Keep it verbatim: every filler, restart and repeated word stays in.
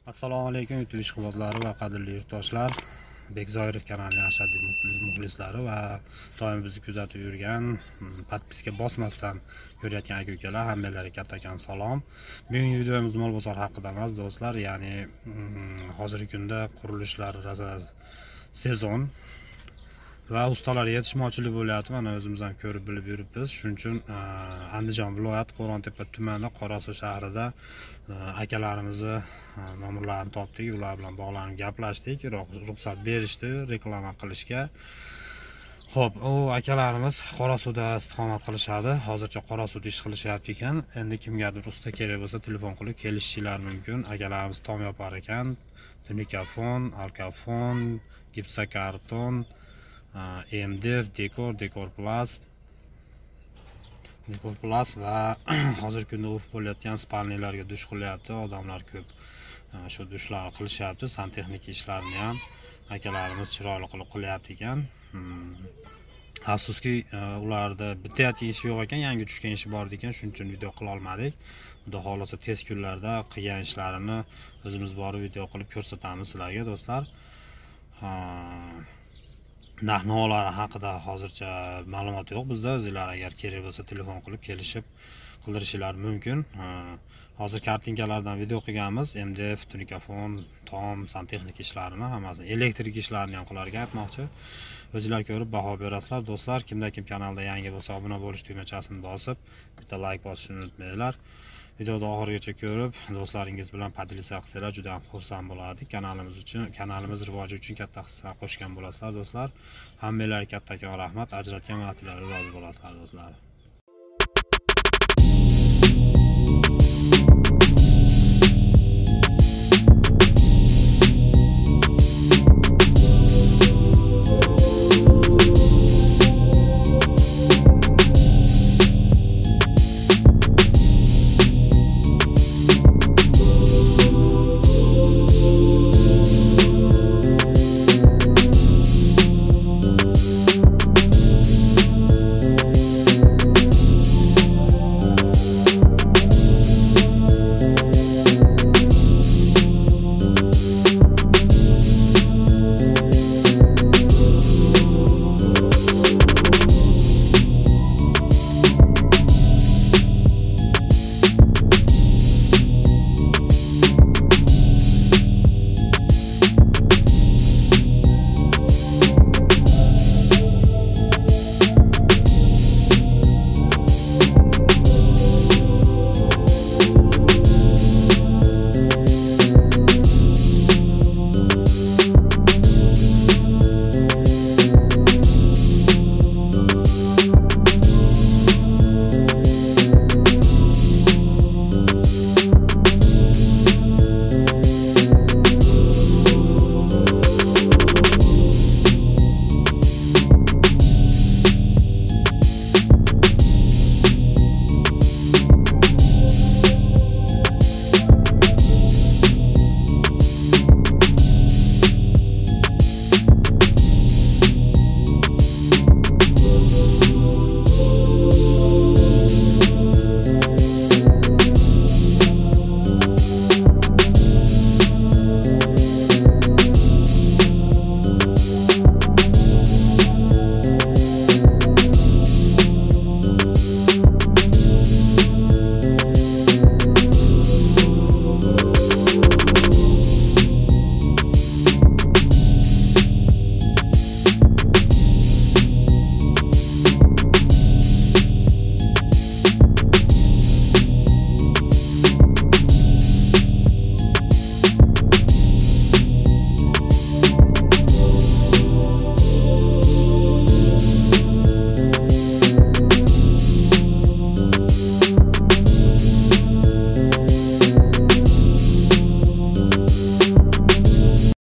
Assalomu alaykum YouTube ishqibozlari va qadrli yurtdoshlar. Bekzoirov kanalining ashaddiy muxlislari va doim bizni kuzatib yurgan, podpiska bosmasdan ko'rayotgan aka-ukalar, hammalariga kattakon salom. Bugungi videomiz mol bozor haqida emas, do'stlar, ya'ni hozirgi kunda qurilishlar sezon va ustalar yetishmovchilik bo'lyapti. Mana o'zimiz ham ko'rib bilib yuribmiz. Shuning uchun Andijon viloyati Qo'rontepa tumani Qorasuv shahrida akalarimizni nomorlarini topdik, ular bilan bog'lanib gaplashdik, ruxsat berishdi reklama qilishga. Xo'p, u akalarimiz Qorasuvda istiqomat qilishadi. Hozircha Qorasuvda ish qilishyapti ekan. Endi kimgadir usta kerak bo'lsa telefon qilib kelishishlari mumkin. Akalarimiz tom yopar ekan. Tunikafon, alkafon, gipsokarton, M D F, dekor, dekor plus, dekor plus va hozirgi kunda urf bo'layotgan spalnilarga dush qilyapti. Odamlar ko'p shu dushlarni qilishyapti. Santexnik ishlarni ham akalarimiz chiroyli qilib qilyapti ekan. Afsuski, ularda bittayotgan ishi yo'q ekan, yangi tushgan ishi bor ekan, shuning uchun video qila olmadik. Xudo xolasa tez kunlarda qilgan ishlarini o'zimiz borib video qilib ko'rsatamiz sizlarga, do'stlar. Narx-navolari haqida hozircha ma'lumot yo'q bizda. O'zinglar agar kerak bo'lsa telefon qilib kelishib qildirishingiz mumkin. Hozir kartinkalardan video qilganmiz. M D F, tunikafon, tom, santexnik ishlarini hammasini, elektrik ishlarini ham qilarga aytmoqchi. O'zinglar ko'rib baho berasizlar, do'stlar. Kimda kim kanalda yangi bo'lsa obuna bo'lish tugmachasini bosib, bitta like bosishni unutmanglar. Videoni oxirigacha ko'rib, do'stlaringiz bilan podpisa qilsanglar juda ham xursand bo'lardik. Kanalimiz uchun, kanalimiz rivoji uchun katta hissa qo'shgan bo'lasizlar, do'stlar. Hammalarga kattakon rahmat. Ajratgan vaqtlaringiz rozi bo'lasizlar, do'stlar.